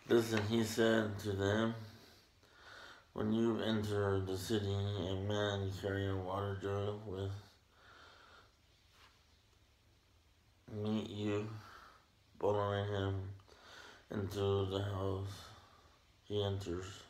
Listen, he said to them, when you enter the city, a man carrying a water jug will meet you, following him into the house he enters.